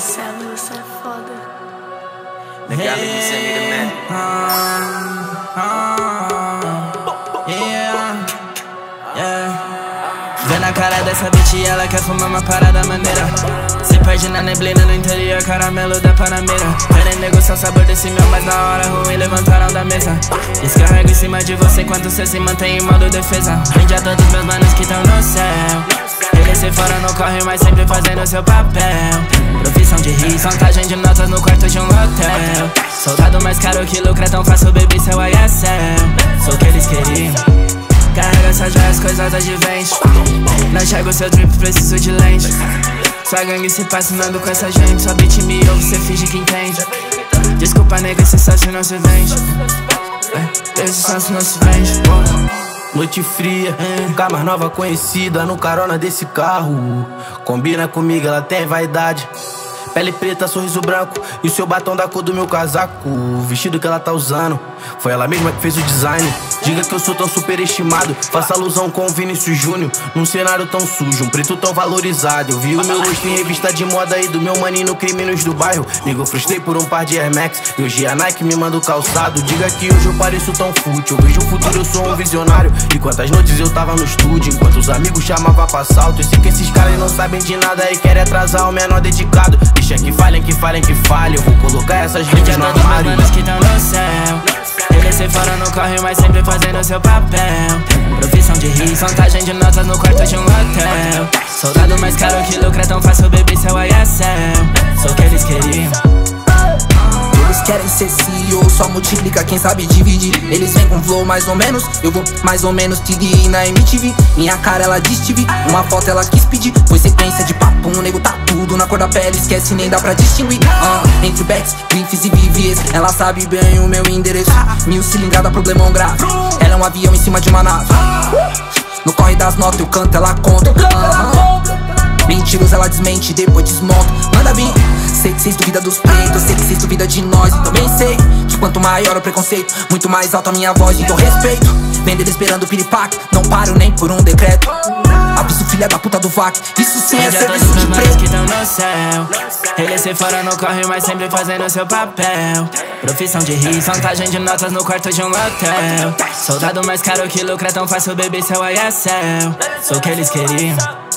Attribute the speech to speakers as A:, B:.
A: Marcelo, você é foda.
B: Legal, you send me the man.
C: Vê na cara dessa bitch, ela quer fumar uma parada maneira. Se perde na neblina no interior, caramelo da Panamera. Querem negociar o sabor desse mel, mas na hora ruim levantaram da mesa. Descarrego em cima de você enquanto cê se mantém em modo defesa. Brinde a todos meus manos que tão no céu. Eles se fora não corre, mas sempre fazendo seu papel. Profissão de rir, contagem de notas no quarto de um hotel. Soldado mais caro que lucra, tão fácil, baby, seu ISL. Sou o que eles queriam. Carrega essas joias, coisas adventes. Não enxergo seu drip, preciso de lente. Sua gangue se fascinando com essa gente. Sua beat me ouve, cê finge que entende. Desculpa, nega, esse sócio não se vende. Esse sócio não se vende.
D: Noite fria, com mais nova conhecida no carona desse carro. Combina comigo, ela tem vaidade. Pele preta, sorriso branco e o seu batom da cor do meu casaco. O vestido que ela tá usando foi ela mesma que fez o design. Diga que eu sou tão superestimado, faça alusão com o Vinícius Júnior. Num cenário tão sujo, um preto tão valorizado. Eu vi o meu rosto em revista de moda e do meu maninho Criminosos do bairro. Ligo, frustrei por um par de Air Max e hoje a Nike me manda o calçado. Diga que hoje eu pareço tão fútil, eu vejo o futuro, eu sou um visionário. E quantas noites eu tava no estúdio, enquanto os amigos chamavam pra assalto. Eu sei que esses caras não sabem de nada e querem atrasar o menor dedicado. Deixa que falem, que falem, que falem. Eu vou colocar essas lentes no armário.
C: Manos que tão no céu. Eles se fora não corre, mas sempre fazendo seu papel. Profissão de rir, contagem de notas no quarto de um hotel. Soldado mais caro que lucra, tão fácil, baby, seu ISL. Sou o que eles queriam.
E: Eles querem ser CEO, só multiplica quem sabe dividir. Eles vêm com flow mais ou menos, eu vou mais ou menos TDI na MTV. Minha cara ela diz TV, uma foto ela quis pedir. Foi sequência de papo, um nego tá tudo na cor da pele, esquece nem dá pra distinguir. Entre backs, grifes e viviers, ela sabe bem o meu endereço. 1000 cilindrada, problemão grave. Ela é um avião em cima de uma nave. No corre das notas eu canto, ela conta. Mentiras ela desmente, depois desmonta. Manda vir. Sei que cês duvida dos peitos, sei que cês duvida de nós. E também sei que quanto maior o preconceito, muito mais alta a minha voz, então respeito. Vender esperando o piripaque, não paro nem por um decreto. Aviso filha da puta do VAC, isso sim é serviço de preto.
C: Que tão no céu. Eles se fora não corre, mas sempre fazendo seu papel. Profissão de rir, contagem de notas no quarto de um hotel. Soldado mais caro que lucra, tão fácil, baby, seu ISL. Sou o que eles queriam.